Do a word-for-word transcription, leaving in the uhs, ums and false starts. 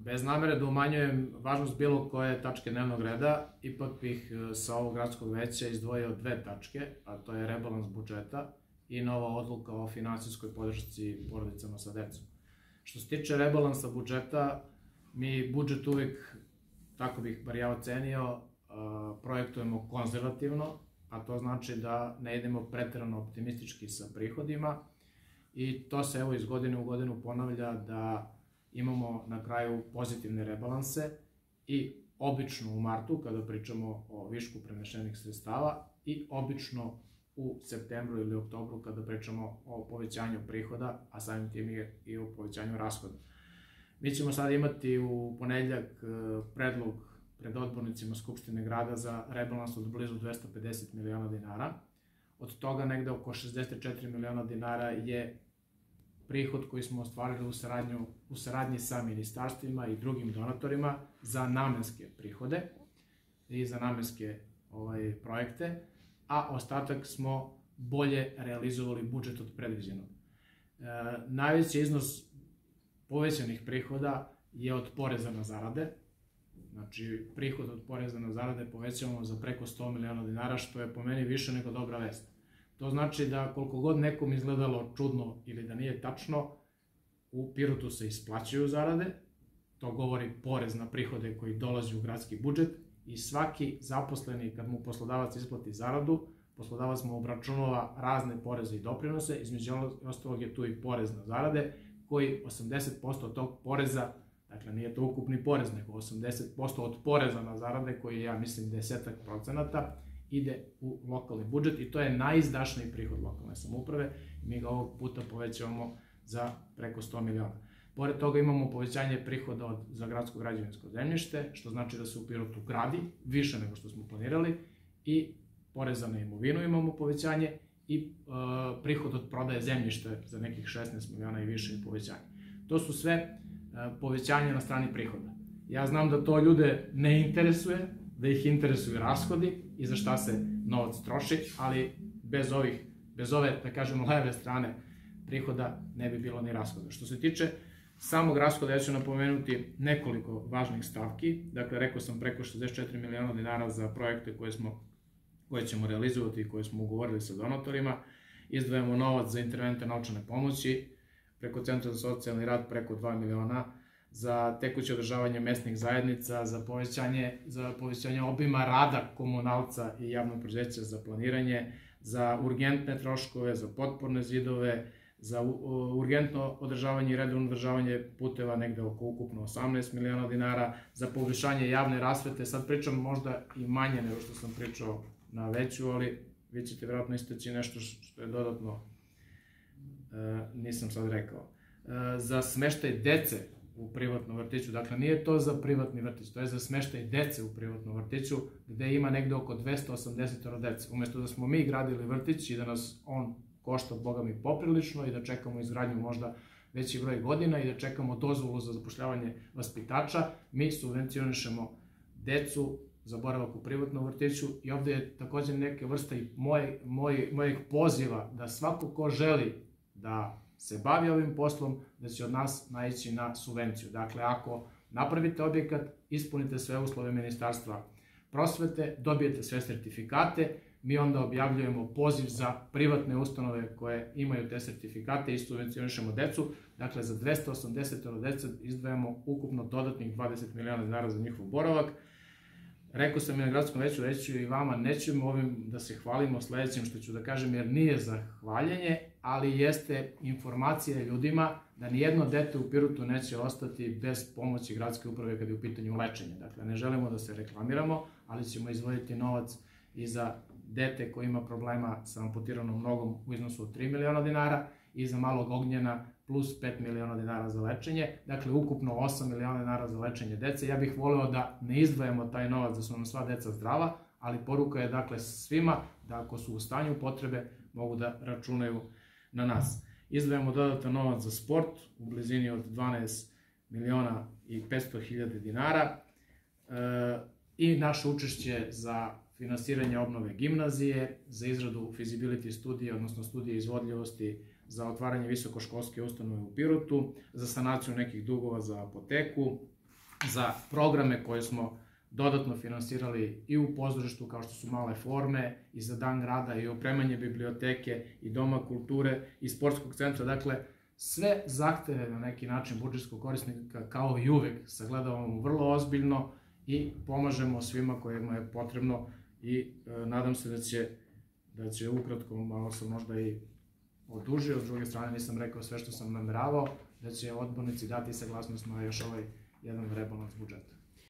Bez namere da umanjujem važnost bilo koje tačke dnevnog reda, ipak bih sa ovog gradskog veća izdvojio dve tačke, a to je rebalans budžeta i nova odluka o finansijskoj podršci porodicama sa decom. Što se tiče rebalansa budžeta, mi budžet uvijek, tako bih bar ja ocenio, projektujemo konzervativno, a to znači da ne idemo preterano optimistički sa prihodima i to se evo iz godine u godinu ponavlja da imamo na kraju pozitivne rebalanse i obično u martu kada pričamo o višku prenešenih sredstava i obično u septembru ili oktobru kada pričamo o povećanju prihoda, a samim tim i o povećanju rashoda. Mi ćemo sad imati u ponedeljak predlog pred odbornicima Skupštine grada za rebalans od blizu dvesta pedeset miliona dinara. Od toga negde oko šezdeset četiri miliona dinara je prihod koji smo ostvarili u saradnji sa ministarstvima i drugim donatorima za namenske prihode i za namenske projekte, a ostatak smo bolje realizovali budžet od predviđenog. Najveći iznos povećanih prihoda je od poreza na zarade. Znači, prihod od poreza na zarade povećavamo za preko sto miliona dinara, što je po meni više nego dobra vest. To znači da koliko god nekom izgledalo čudno ili da nije tačno, u Pirotu se isplaćuju zarade, to govori porez na prihode koji dolazi u gradski budžet i svaki zaposleni, kad mu poslodavac isplati zaradu, poslodavac mu obračunava razne poreze i doprinose, između ostalog je tu i porez na zarade, koji osamdeset posto od tog poreza, dakle nije to ukupni porez, nego osamdeset posto od poreza na zarade, koji je, ja mislim, desetak procenata, ide u lokalni budžet i to je najizdašniji prihod lokalne samouprave. Mi ga ovog puta povećavamo za preko sto miliona. Pored toga imamo povećanje prihoda za gradsko građevinsko zemljište, što znači da se u Pirotu gradi više nego što smo planirali, i poreza na imovinu imamo povećanje i prihod od prodaje zemljišta za nekih šesnaest miliona i više povećanje. To su sve povećanje na strani prihoda. Ja znam da to ljude ne interesuje, da ih interesuju rashodi i za šta se novac troši, ali bez ovih, bez ove, da kažemo, leve strane prihoda ne bi bilo ni rashoda. Što se tiče samog rashoda, ja ću napomenuti nekoliko važnih stavki. Dakle, rekao sam preko šezdeset četiri miliona dinara za projekte koje smo, koje ćemo realizovati i koje smo ugovorili sa donatorima. Izdvajamo novac za interventne novčane pomoći, preko Centra za socijalni rad preko dva miliona, za tekuće održavanje mesnih zajednica, za povećanje, za povećanje obima rada komunalca i javnog preduzeća za planiranje, za urgentne troškove, za potporne zidove, za urgentno održavanje i redovno održavanje puteva negde oko ukupno osamnaest miliona dinara, za poboljšanje javne rasvete. Sad pričam možda i manje nego što sam pričao na veću, ali vi ćete vjerojatno istaći nešto što je dodatno, nisam sad rekao. Za smeštaj dece u privatnom vrtiću, dakle nije to za privatni vrtić, to je za smeštaj dece u privatnom vrtiću, gde ima negde oko dvesta osamdeset dece. Umesto da smo mi gradili vrtić i da nas on košta, boga mi, poprilično i da čekamo izgradnju možda veći broj godina i da čekamo dozvolu za zapošljavanje vaspitača, mi subvencionišemo decu za boravak u privatnom vrtiću i ovde je takođe neka vrsta i mojeg poziva da svako ko želi da se bavi ovim poslom, da će od nas naići na subvenciju. Dakle, ako napravite objekat, ispunite sve uslove Ministarstva prosvete, dobijete sve sertifikate, mi onda objavljujemo poziv za privatne ustanove koje imaju te sertifikate i subvencionišemo decu. Dakle, za dvesta osamdeset dece izdvajamo ukupno dodatnih dvadeset miliona dinara za njihov boravak. Rekao sam i na gradskom veću, reći ću i vama, nećemo ovim da se hvalimo sledećim što ću da kažem, jer nije za hvaljenje, ali jeste informacija ljudima da nijedno dete u Pirotu neće ostati bez pomoći gradske uprave kada je u pitanju lečenje. Dakle, ne želimo da se reklamiramo, ali ćemo izdvojiti novac i za dete koje ima problema sa amputiranom nogom u iznosu od tri miliona dinara i za malog Ognjena plus pet miliona dinara za lečenje. Dakle, ukupno osam miliona dinara za lečenje dece. Ja bih voleo da ne izdvajamo taj novac da su nam sva deca zdrava, ali poruka je dakle svima da ako su u stanju potrebe mogu da računaju na nas. Izdvajamo dodatan novac za sport u blizini od dvanaest miliona i petsto hiljada dinara i naše učešće za finansiranje obnove gimnazije, za izradu feasibility studije, odnosno studije izvodljivosti za otvaranje visokoškolske ustanove u Pirotu, za sanaciju nekih dugova za apoteku, za programe koje smo dodatno finansirali i u pozorištu kao što su male forme i za dan grada i opremanje biblioteke i doma kulture i sportskog centra. Dakle, sve zahteve na neki način budžetskog korisnika kao i uvek sagledavamo vrlo ozbiljno i pomažemo svima kojima je potrebno i e, nadam se da će, da će ukratko, malo sam možda i odužio, s druge strane nisam rekao sve što sam nameravao, da će odbornici dati saglasnost na još ovaj jedan rebalans budžeta.